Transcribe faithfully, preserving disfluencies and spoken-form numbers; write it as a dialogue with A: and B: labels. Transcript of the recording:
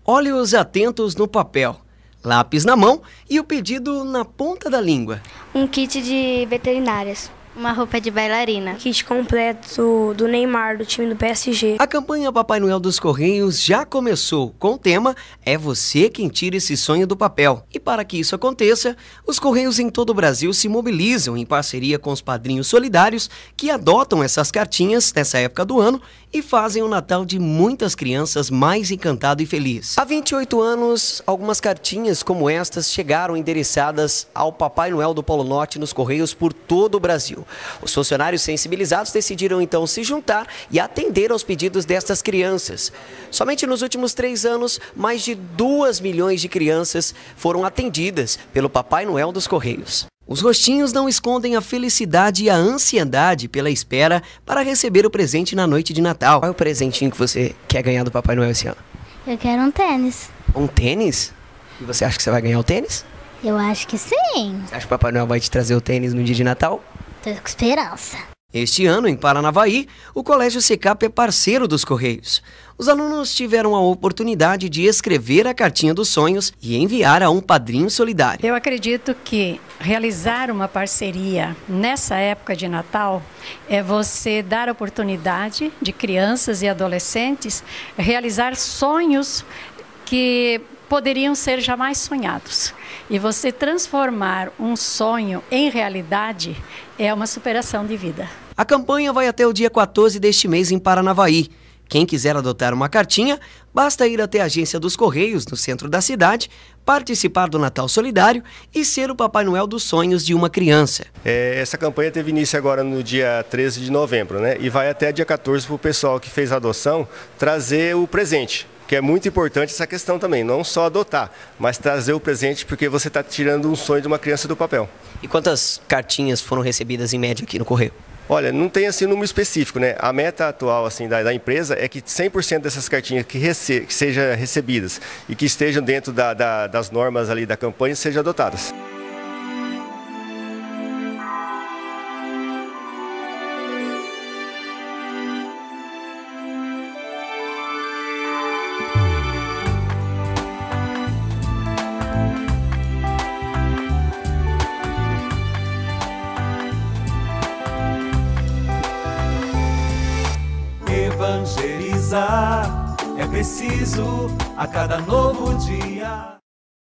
A: Olhos atentos no papel, lápis na mão e o pedido na ponta da língua.
B: Um kit de veterinárias.
C: Uma roupa de bailarina.
D: Kit completo do Neymar, do time do P S G.
A: A campanha Papai Noel dos Correios já começou com o tema É Você Quem Tira Esse Sonho do Papel. E para que isso aconteça, os Correios em todo o Brasil se mobilizam em parceria com os padrinhos solidários que adotam essas cartinhas nessa época do ano e fazem o Natal de muitas crianças mais encantado e feliz. Há vinte e oito anos, algumas cartinhas como estas chegaram endereçadas ao Papai Noel do Polo Norte nos Correios por todo o Brasil. Os funcionários sensibilizados decidiram então se juntar e atender aos pedidos destas crianças. Somente nos últimos três anos, mais de duas milhões de crianças foram atendidas pelo Papai Noel dos Correios. Os rostinhos não escondem a felicidade e a ansiedade pela espera para receber o presente na noite de Natal. Qual é o presentinho que você quer ganhar do Papai Noel esse ano?
C: Eu quero um tênis.
A: Um tênis? E você acha que você vai ganhar o tênis?
C: Eu acho que sim.
A: Você acha que o Papai Noel vai te trazer o tênis no dia de Natal?
C: Tô com esperança.
A: Este ano, em Paranavaí, o Colégio Secap é parceiro dos Correios. Os alunos tiveram a oportunidade de escrever a cartinha dos sonhos e enviar a um padrinho solidário.
E: Eu acredito que realizar uma parceria nessa época de Natal é você dar oportunidade de crianças e adolescentes realizar sonhos que poderiam ser jamais sonhados. E você transformar um sonho em realidade é uma superação de vida.
A: A campanha vai até o dia quatorze deste mês em Paranavaí. Quem quiser adotar uma cartinha, basta ir até a agência dos Correios, no centro da cidade, participar do Natal Solidário e ser o Papai Noel dos sonhos de uma criança.
F: É, essa campanha teve início agora no dia treze de novembro, né? E vai até dia quatorze para o pessoal que fez a adoção trazer o presente. Que é muito importante essa questão também, não só adotar, mas trazer o presente porque você está tirando um sonho de uma criança do papel.
A: E quantas cartinhas foram recebidas em média aqui no Correio?
F: Olha, não tem assim número específico, né? A meta atual assim, da, da empresa é que cem por cento dessas cartinhas que, rece que sejam recebidas e que estejam dentro da, da, das normas ali da campanha sejam adotadas.
G: Evangelizar é preciso a cada novo dia.